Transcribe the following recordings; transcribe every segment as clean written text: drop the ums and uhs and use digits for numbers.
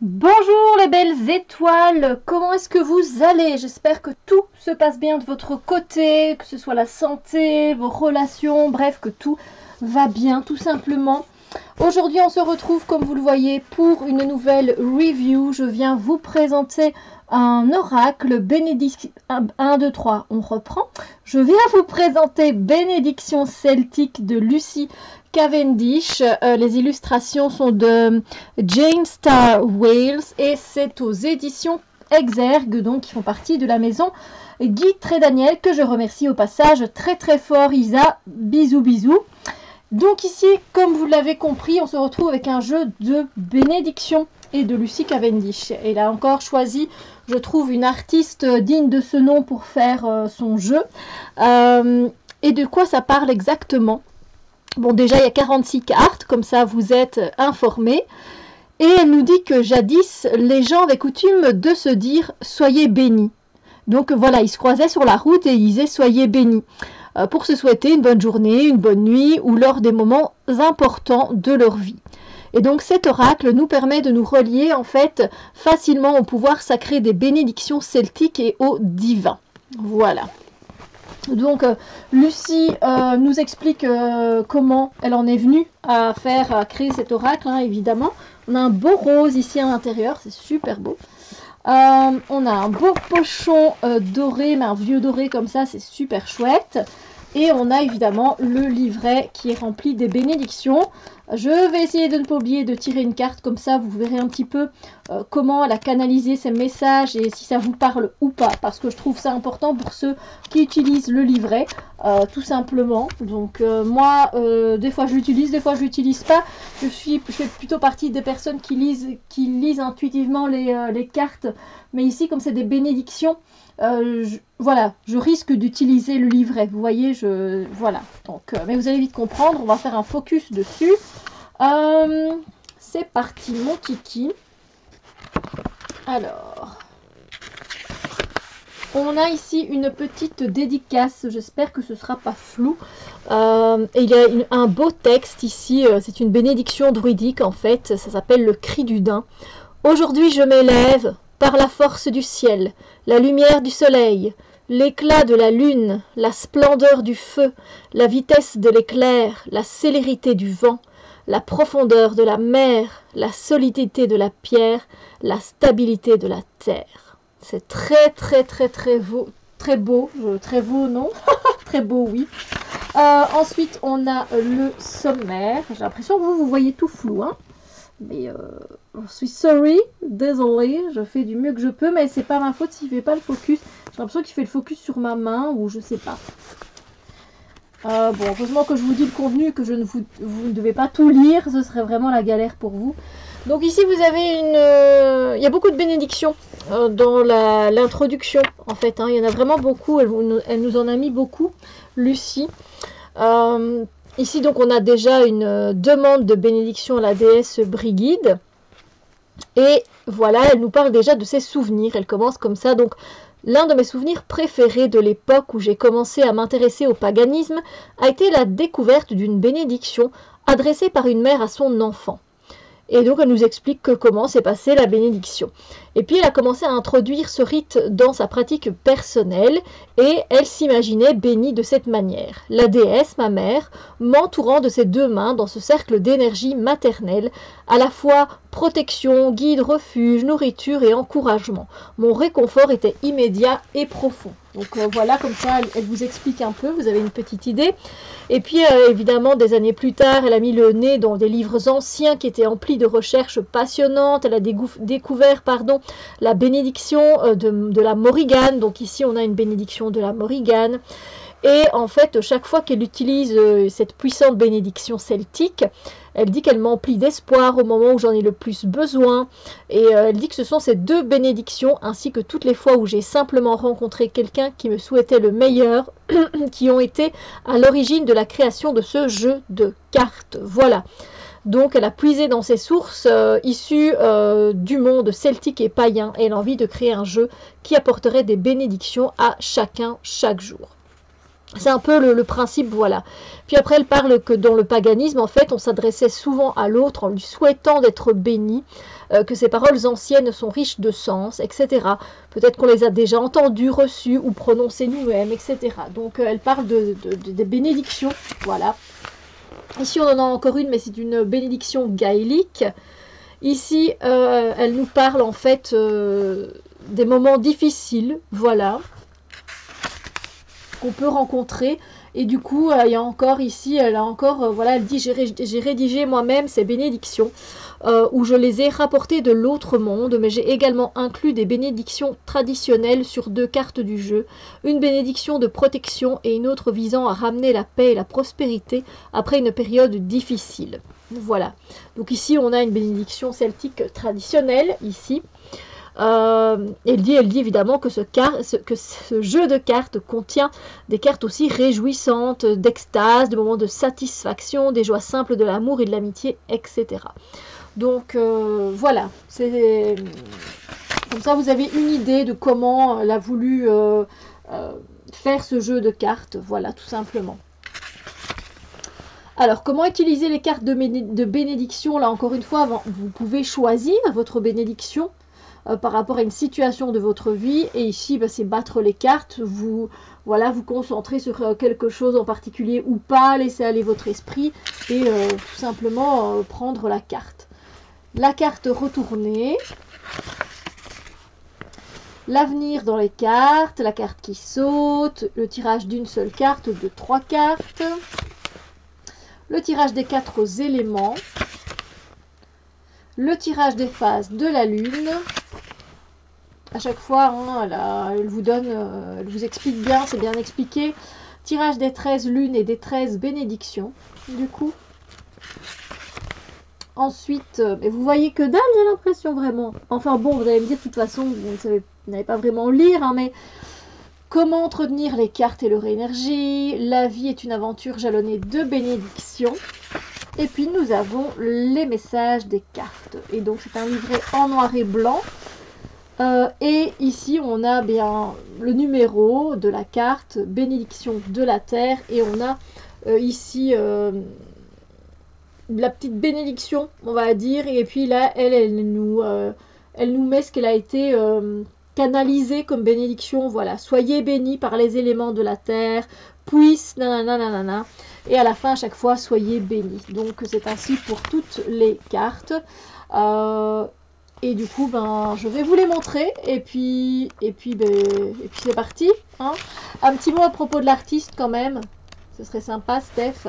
Bonjour les belles étoiles, comment est-ce que vous allez? J'espère que tout se passe bien de votre côté, que ce soit la santé, vos relations, bref, que tout va bien tout simplement. Aujourd'hui on se retrouve comme vous le voyez pour une nouvelle review. Je viens vous présenter un oracle bénédiction 1, 2, 3, on reprend. Je viens vous présenter Bénédiction celtique de Lucy Cavendish. Les illustrations sont de Jane Star Wales et c'est aux éditions Exergue, donc qui font partie de la maison Guy Trédaniel, que je remercie au passage très très fort. Isa, bisous bisous. Donc ici, comme vous l'avez compris, on se retrouve avec un jeu de bénédiction et de Lucy Cavendish. Elle a encore choisi, je trouve, une artiste digne de ce nom pour faire son jeu. Et de quoi ça parle exactement? Bon, déjà, il y a 46 cartes, comme ça vous êtes informés. Et elle nous dit que jadis, les gens avaient coutume de se dire « Soyez bénis ». Donc voilà, ils se croisaient sur la route et ils disaient « Soyez bénis ». Pour se souhaiter une bonne journée, une bonne nuit ou lors des moments importants de leur vie. Et donc cet oracle nous permet de nous relier en fait facilement au pouvoir sacré des bénédictions celtiques et au divin. Voilà. Donc Lucy nous explique comment elle en est venue à créer cet oracle, hein, évidemment. On a un beau rose ici à l'intérieur, c'est super beau. On a un beau pochon doré, mais un vieux doré comme ça, c'est super chouette. Et on a évidemment le livret qui est rempli des bénédictions. Je vais essayer de ne pas oublier de tirer une carte, comme ça vous verrez un petit peu comment elle a canalisé ses messages et si ça vous parle ou pas. Parce que je trouve ça important pour ceux qui utilisent le livret, tout simplement. Donc moi, des fois je l'utilise, des fois je l'utilise pas. Je fais plutôt partie des personnes qui lisent intuitivement les cartes. Mais ici, comme c'est des bénédictions, voilà, je risque d'utiliser le livret. Vous voyez, voilà. Donc, mais vous allez vite comprendre. On va faire un focus dessus. C'est parti, mon kiki. Alors, on a ici une petite dédicace. J'espère que ce sera pas flou. Et il y a un beau texte ici. C'est une bénédiction druidique en fait. Ça s'appelle le cri du daim. Aujourd'hui, je m'élève par la force du ciel, la lumière du soleil, l'éclat de la lune, la splendeur du feu, la vitesse de l'éclair, la célérité du vent, la profondeur de la mer, la solidité de la pierre, la stabilité de la terre. C'est très très très très beau, très beau non, très beau oui. Ensuite on a le sommaire. J'ai l'impression que vous voyez tout flou, hein. Mais je suis sorry, désolé, je fais du mieux que je peux, mais c'est pas ma faute s'il fait pas le focus. J'ai l'impression qu'il fait le focus sur ma main ou je sais pas. Bon, heureusement que je vous dis le contenu, que vous ne devez pas tout lire, ce serait vraiment la galère pour vous. Donc ici vous avez il y a beaucoup de bénédictions dans l'introduction en fait, hein. Il y en a vraiment beaucoup, elle nous en a mis beaucoup, Lucie. Ici, donc, on a déjà une demande de bénédiction à la déesse Brigide. Et voilà, elle nous parle déjà de ses souvenirs. Elle commence comme ça. Donc, l'un de mes souvenirs préférés de l'époque où j'ai commencé à m'intéresser au paganisme a été la découverte d'une bénédiction adressée par une mère à son enfant. Et donc, elle nous explique comment s'est passée la bénédiction. Et puis, elle a commencé à introduire ce rite dans sa pratique personnelle et elle s'imaginait bénie de cette manière. La déesse, ma mère, m'entourant de ses deux mains dans ce cercle d'énergie maternelle, à la fois protection, guide, refuge, nourriture et encouragement. Mon réconfort était immédiat et profond. Donc voilà, comme ça, elle vous explique un peu, vous avez une petite idée. Et puis, évidemment, des années plus tard, elle a mis le nez dans des livres anciens qui étaient emplis de recherches passionnantes. Elle a découvert la bénédiction de la Morrigan. Donc ici, on a une bénédiction de la Morrigan. Et en fait, chaque fois qu'elle utilise cette puissante bénédiction celtique, elle dit qu'elle m'emplit d'espoir au moment où j'en ai le plus besoin. Et elle dit que ce sont ces deux bénédictions, ainsi que toutes les fois où j'ai simplement rencontré quelqu'un qui me souhaitait le meilleur, qui ont été à l'origine de la création de ce jeu de cartes. Voilà. Donc elle a puisé dans ses sources issues du monde celtique et païen. Et elle a envie de créer un jeu qui apporterait des bénédictions à chacun chaque jour. C'est un peu le principe, voilà. Puis après, elle parle que dans le paganisme, en fait, on s'adressait souvent à l'autre en lui souhaitant d'être béni, que ces paroles anciennes sont riches de sens, etc. Peut-être qu'on les a déjà entendues, reçues ou prononcées nous-mêmes, etc. Donc, elle parle des bénédictions, voilà. Ici, on en a encore une, mais c'est une bénédiction gaélique. Ici, elle nous parle, en fait, des moments difficiles, voilà, qu'on peut rencontrer. Et du coup, il y a encore ici, elle a encore, voilà, elle dit, j'ai rédigé moi-même ces bénédictions, où je les ai rapportées de l'autre monde, mais j'ai également inclus des bénédictions traditionnelles sur 2 cartes du jeu, une bénédiction de protection et une autre visant à ramener la paix et la prospérité après une période difficile. Voilà. Donc ici, on a une bénédiction celtique traditionnelle, ici. Elle dit évidemment que ce jeu de cartes contient des cartes aussi réjouissantes, d'extase, de moments de satisfaction, des joies simples de l'amour et de l'amitié, etc. Donc voilà, c'est comme ça vous avez une idée de comment elle a voulu faire ce jeu de cartes, voilà, tout simplement. Alors, comment utiliser les cartes de bénédiction? Là, encore une fois, vous pouvez choisir votre bénédiction par rapport à une situation de votre vie. Et ici, bah, c'est battre les cartes. Vous concentrez sur quelque chose en particulier ou pas. Laissez aller votre esprit et tout simplement prendre la carte. La carte retournée. L'avenir dans les cartes. La carte qui saute. Le tirage d'une seule carte, de 3 cartes. Le tirage des 4 éléments. Le tirage des phases de la lune. À chaque fois, hein, elle vous donne, elle vous explique bien, c'est bien expliqué. Tirage des 13 lunes et des 13 bénédictions, du coup. Ensuite, mais vous voyez que dalle, j'ai l'impression, vraiment. Enfin bon, vous allez me dire, de toute façon, vous n'avez pas vraiment lire, hein, mais comment entretenir les cartes et leur énergie. La vie est une aventure jalonnée de bénédictions. Et puis, nous avons les messages des cartes. Et donc, c'est un livret en noir et blanc. Et ici, on a bien le numéro de la carte, bénédiction de la terre. Et on a ici la petite bénédiction, on va dire. Et puis là, elle nous met ce qu'elle a été canalisé comme bénédiction. Voilà, soyez bénis par les éléments de la terre, puisse, nanana, nanana. Et à la fin, à chaque fois, soyez bénis. Donc, c'est ainsi pour toutes les cartes. Et du coup, ben, je vais vous les montrer. Et puis c'est parti. Hein. Un petit mot à propos de l'artiste quand même. Ce serait sympa, Steph.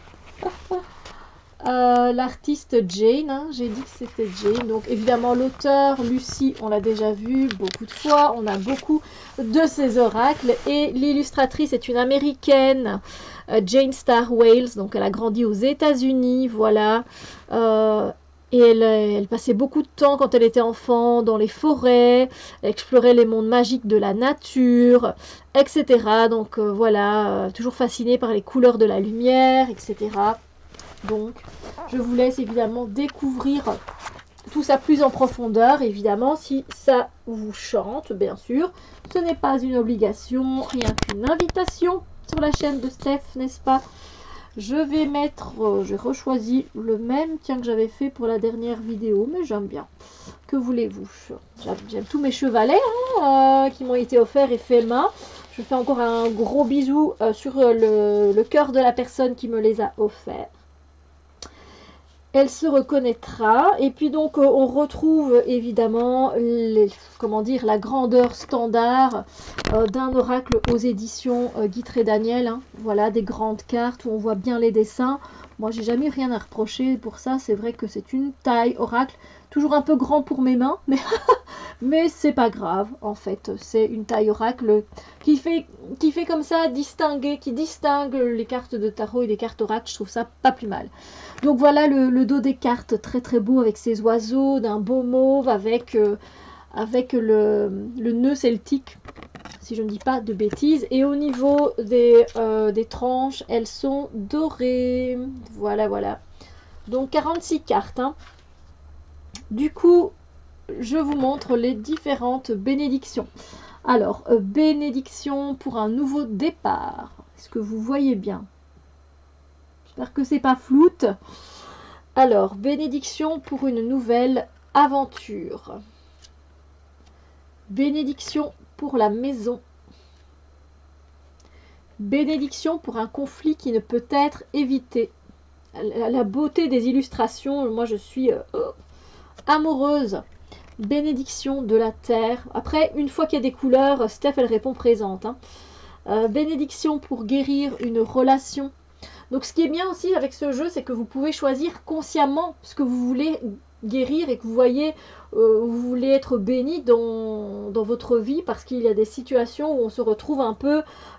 L'artiste Jane, hein, j'ai dit que c'était Jane. Donc évidemment l'auteur Lucie, on l'a déjà vu beaucoup de fois. On a beaucoup de ses oracles. Et l'illustratrice est une américaine, Jane Star Wales. Donc elle a grandi aux États-Unis, voilà. Et elle passait beaucoup de temps quand elle était enfant dans les forêts, elle explorait les mondes magiques de la nature, etc. Donc voilà, toujours fascinée par les couleurs de la lumière, etc. Donc je vous laisse évidemment découvrir tout ça plus en profondeur, évidemment, si ça vous chante, bien sûr. Ce n'est pas une obligation, rien qu'une invitation sur la chaîne de Steph, n'est-ce pas? Je vais mettre, j'ai rechoisi le même, tiens, que j'avais fait pour la dernière vidéo, mais j'aime bien. Que voulez-vous? J'aime tous mes chevalets qui m'ont été offerts et faits main. Je fais encore un gros bisou sur le cœur de la personne qui me les a offerts. Elle se reconnaîtra. Et puis donc, on retrouve évidemment la grandeur standard d'un oracle aux éditions Guy Daniel. Hein. Voilà, des grandes cartes où on voit bien les dessins. Moi, j'ai jamais eu rien à reprocher pour ça. C'est vrai que c'est une taille oracle. Toujours un peu grand pour mes mains, mais c'est pas grave. En fait, c'est une taille oracle qui fait comme ça, qui distingue les cartes de tarot et les cartes oracle. Je trouve ça pas plus mal. Donc voilà le dos des cartes, très très beau avec ces oiseaux d'un beau mauve avec le nœud celtique, si je ne dis pas de bêtises. Et au niveau des tranches, elles sont dorées. Voilà, voilà. Donc 46 cartes. Hein. Du coup, je vous montre les différentes bénédictions. Alors, bénédiction pour un nouveau départ. Est-ce que vous voyez bien? J'espère que c'est pas floute. Alors, bénédiction pour une nouvelle aventure. Bénédiction pour la maison. Bénédiction pour un conflit qui ne peut être évité. La beauté des illustrations, moi je suis amoureuse. Bénédiction de la terre. Après, une fois qu'il y a des couleurs, Steph elle répond présente. Hein. Bénédiction pour guérir une relation. Donc ce qui est bien aussi avec ce jeu, c'est que vous pouvez choisir consciemment ce que vous voulez guérir et que vous voyez, vous voulez être béni dans votre vie parce qu'il y a des situations où on se retrouve un peu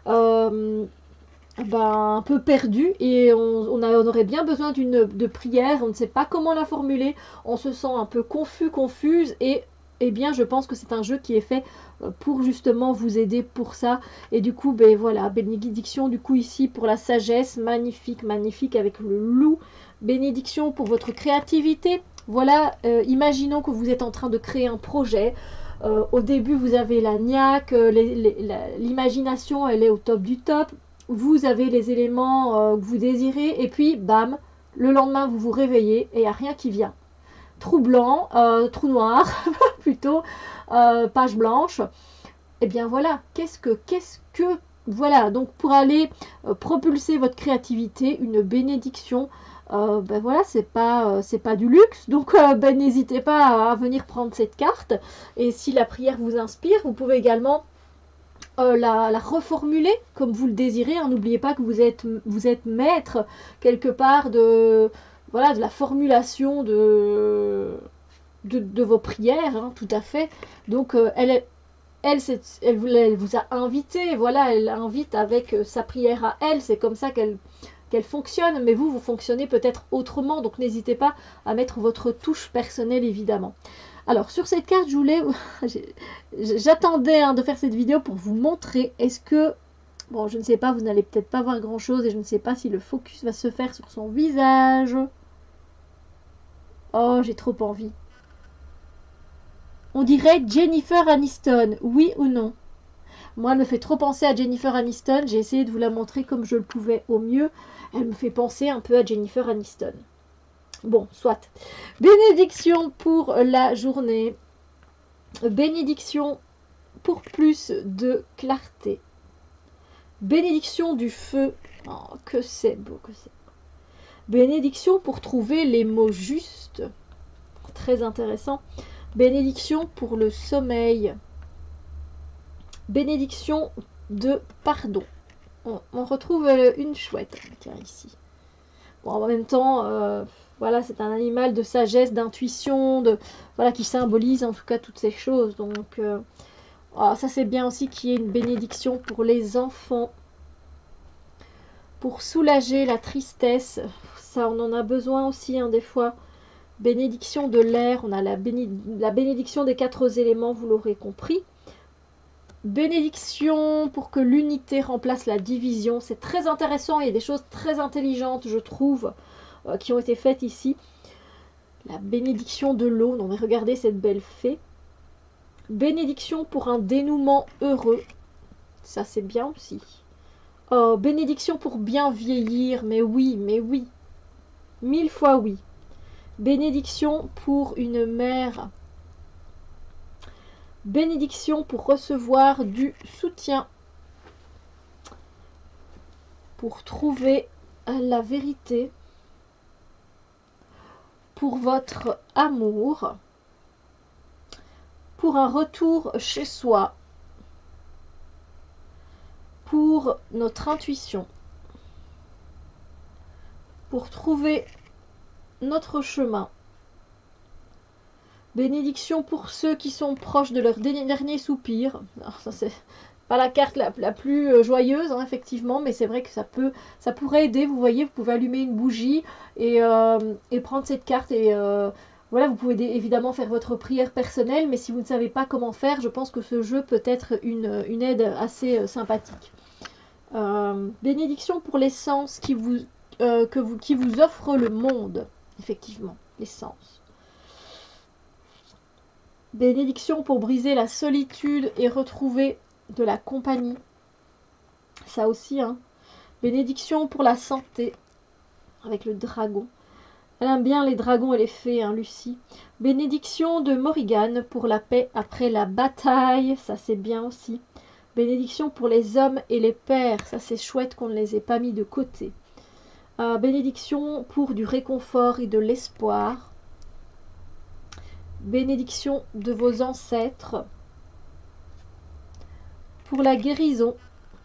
perdu et on aurait bien besoin de prière, on ne sait pas comment la formuler, on se sent un peu confuse et eh bien je pense que c'est un jeu qui est fait pour justement vous aider pour ça. Et du coup, ben voilà, bénédiction du coup ici pour la sagesse, magnifique, magnifique avec le loup. Bénédiction pour votre créativité. Voilà, imaginons que vous êtes en train de créer un projet. Au début, vous avez la niaque, l'imagination, elle est au top du top. Vous avez les éléments que vous désirez et puis, bam, le lendemain, vous vous réveillez et il n'y a rien qui vient. Trou blanc, trou noir, plutôt, page blanche. Et bien voilà, qu'est-ce que voilà, donc pour aller propulser votre créativité, une bénédiction, ben voilà, c'est pas du luxe, donc ben, n'hésitez pas à venir prendre cette carte. Et si la prière vous inspire, vous pouvez également la reformuler comme vous le désirez. Hein. N'oubliez pas que vous êtes maître quelque part de la formulation de vos prières, hein, tout à fait. Donc elle vous a invité, voilà, elle invite avec sa prière à elle, c'est comme ça qu'elle fonctionne, mais vous fonctionnez peut-être autrement, donc n'hésitez pas à mettre votre touche personnelle, évidemment. Alors, sur cette carte, je voulais... J'attendais de faire cette vidéo pour vous montrer, est-ce que... Bon, je ne sais pas, vous n'allez peut-être pas voir grand-chose, et je ne sais pas si le focus va se faire sur son visage. Oh, j'ai trop envie. On dirait Jennifer Aniston, oui ou non? Moi, elle me fait trop penser à Jennifer Aniston. J'ai essayé de vous la montrer comme je le pouvais au mieux. Elle me fait penser un peu à Jennifer Aniston. Bon, soit. Bénédiction pour la journée. Bénédiction pour plus de clarté. Bénédiction du feu. Oh, que c'est beau, que c'est beau. Bénédiction pour trouver les mots justes. Très intéressant. Bénédiction pour le sommeil. Bénédiction de pardon. On retrouve une chouette ici. Bon, en même temps, voilà, c'est un animal de sagesse, d'intuition, voilà, qui symbolise en tout cas toutes ces choses. Donc, ça c'est bien aussi qu'il y ait une bénédiction pour les enfants, pour soulager la tristesse. Ça, on en a besoin aussi, hein, des fois. Bénédiction de l'air, on a la bénédiction des 4 éléments, vous l'aurez compris. Bénédiction pour que l'unité remplace la division. C'est très intéressant, il y a des choses très intelligentes, je trouve, qui ont été faites ici. La bénédiction de l'eau, non mais regardez cette belle fée. Bénédiction pour un dénouement heureux. Ça c'est bien aussi. Oh, bénédiction pour bien vieillir, mais oui, 1000 fois oui. Bénédiction pour une mère. Bénédiction pour recevoir du soutien. Pour trouver la vérité. Pour votre amour. Pour un retour chez soi. Pour notre intuition. Pour trouver notre chemin. Bénédiction pour ceux qui sont proches de leur dernier soupir. Alors, ça c'est pas la carte la plus joyeuse, hein, effectivement, mais c'est vrai que ça pourrait aider. Vous voyez, vous pouvez allumer une bougie et prendre cette carte et voilà, vous pouvez évidemment faire votre prière personnelle, mais si vous ne savez pas comment faire, je pense que ce jeu peut être une aide assez sympathique. Bénédiction pour les sens qui vous offre le monde, effectivement, les sens. Bénédiction pour briser la solitude et retrouver de la compagnie. Ça aussi, hein. Bénédiction pour la santé, avec le dragon. Elle aime bien les dragons et les fées, hein, Lucie. Bénédiction de Morrigan pour la paix après la bataille, ça c'est bien aussi. Bénédiction pour les hommes et les pères, ça c'est chouette qu'on ne les ait pas mis de côté. Bénédiction pour du réconfort et de l'espoir. Bénédiction de vos ancêtres. Pour la guérison.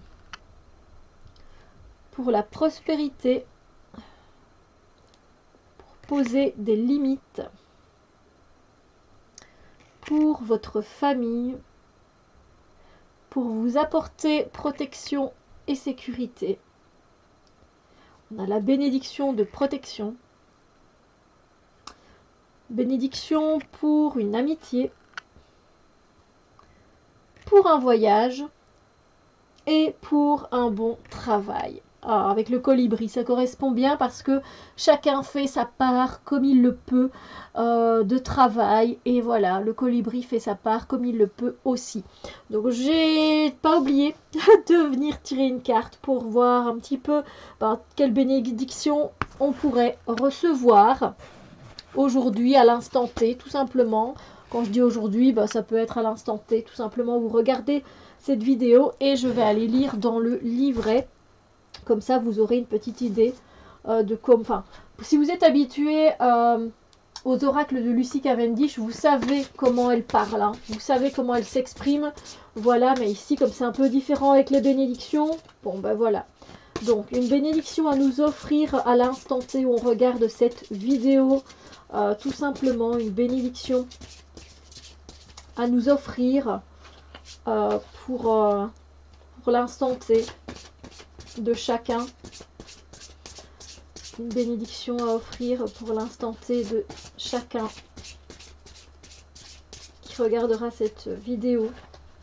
Pour la prospérité. Pour poser des limites. Pour votre famille. Pour vous apporter protection et sécurité. On a la bénédiction de protection. Bénédiction pour une amitié. Pour un voyage. Et pour un bon travail. Ah, avec le colibri, ça correspond bien parce que chacun fait sa part comme il le peut de travail. Et voilà, le colibri fait sa part comme il le peut aussi. Donc j'ai pas oublié de venir tirer une carte pour voir un petit peu quelle bénédiction on pourrait recevoir aujourd'hui à l'instant T, tout simplement. Quand je dis aujourd'hui, ça peut être à l'instant T, tout simplement. Vous regardez cette vidéo et je vais aller lire dans le livret. Comme ça, vous aurez une petite idée de comment... Enfin, si vous êtes habitué aux oracles de Lucie Cavendish, vous savez comment elle parle. Hein. Vous savez comment elle s'exprime. Voilà, mais ici, comme c'est un peu différent avec les bénédictions, bon, voilà. Donc, une bénédiction à nous offrir à l'instant T où on regarde cette vidéo. Tout simplement, une bénédiction à nous offrir pour l'instant T de chacun. Une bénédiction à offrir pour l'instant T de chacun qui regardera cette vidéo.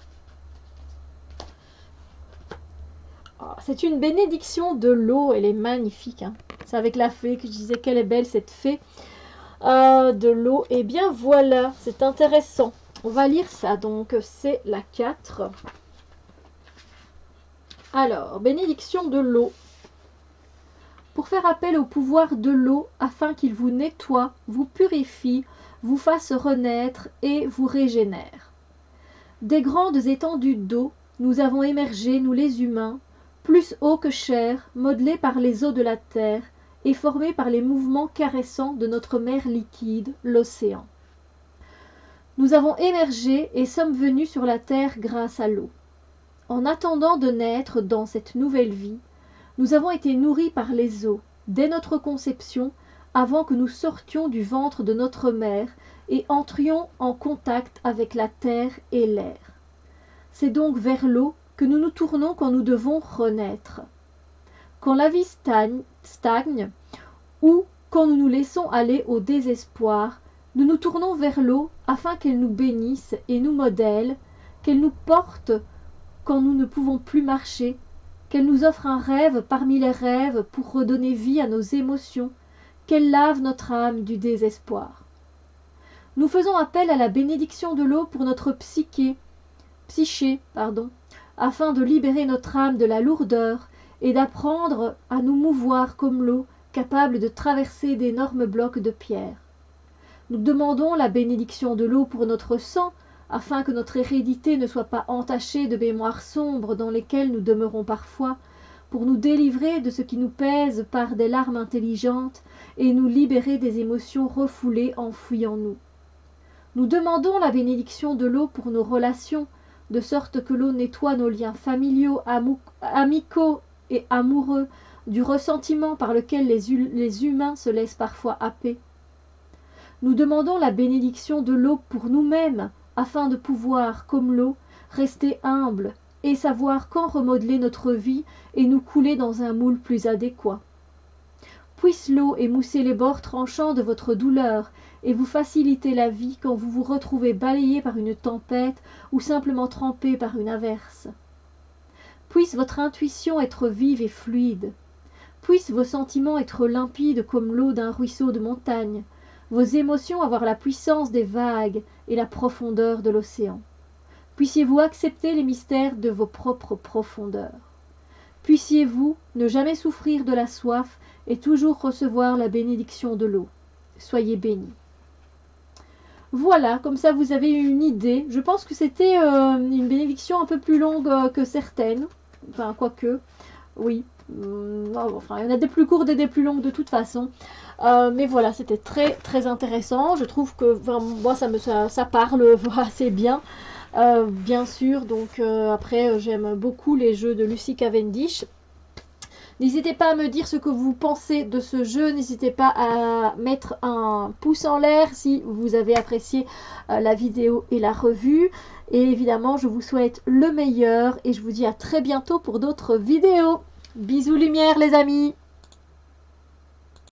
C'est une bénédiction de l'eau, elle est magnifique. Hein. C'est avec la fée que je disais qu'elle est belle cette fée de l'eau. Et bien voilà, c'est intéressant. On va lire ça, donc c'est la 4. Alors, bénédiction de l'eau. Pour faire appel au pouvoir de l'eau afin qu'il vous nettoie, vous purifie, vous fasse renaître et vous régénère. Des grandes étendues d'eau, nous avons émergé, nous les humains, plus hauts que chers, modelés par les eaux de la terre et formés par les mouvements caressants de notre mer liquide, l'océan. Nous avons émergé et sommes venus sur la terre grâce à l'eau. En attendant de naître dans cette nouvelle vie, nous avons été nourris par les eaux, dès notre conception, avant que nous sortions du ventre de notre mère et entrions en contact avec la terre et l'air. C'est donc vers l'eau que nous nous tournons quand nous devons renaître. Quand la vie stagne ou quand nous nous laissons aller au désespoir, nous nous tournons vers l'eau afin qu'elle nous bénisse et nous modèle, qu'elle nous porte quand nous ne pouvons plus marcher, qu'elle nous offre un rêve parmi les rêves pour redonner vie à nos émotions, qu'elle lave notre âme du désespoir. Nous faisons appel à la bénédiction de l'eau pour notre psyché, afin de libérer notre âme de la lourdeur et d'apprendre à nous mouvoir comme l'eau, capable de traverser d'énormes blocs de pierre. Nous demandons la bénédiction de l'eau pour notre sang, afin que notre hérédité ne soit pas entachée de mémoires sombres dans lesquelles nous demeurons parfois, pour nous délivrer de ce qui nous pèse par des larmes intelligentes et nous libérer des émotions refoulées enfouies en nous. Nous demandons la bénédiction de l'eau pour nos relations, de sorte que l'eau nettoie nos liens familiaux, amicaux et amoureux, du ressentiment par lequel les humains se laissent parfois happer. Nous demandons la bénédiction de l'eau pour nous-mêmes, afin de pouvoir, comme l'eau, rester humbles et savoir quand remodeler notre vie et nous couler dans un moule plus adéquat. Puisse l'eau émousser les bords tranchants de votre douleur et vous faciliter la vie quand vous vous retrouvez balayé par une tempête ou simplement trempé par une averse. Puisse votre intuition être vive et fluide. Puissent vos sentiments être limpides comme l'eau d'un ruisseau de montagne, vos émotions avoir la puissance des vagues et la profondeur de l'océan. Puissiez-vous accepter les mystères de vos propres profondeurs. puissiez-vous ne jamais souffrir de la soif et toujours recevoir la bénédiction de l'eau. Soyez bénis. Voilà, comme ça vous avez une idée. Je pense que c'était une bénédiction un peu plus longue que certaines. Enfin, quoique, oui. Enfin, il y en a des plus courtes et des plus longues de toute façon. Mais voilà, c'était très très intéressant. Je trouve que moi ça parle assez bien. Bien sûr, donc après j'aime beaucoup les jeux de Lucy Cavendish. N'hésitez pas à me dire ce que vous pensez de ce jeu. N'hésitez pas à mettre un pouce en l'air si vous avez apprécié la vidéo et la revue. Et évidemment, je vous souhaite le meilleur et je vous dis à très bientôt pour d'autres vidéos. Bisous lumière les amis!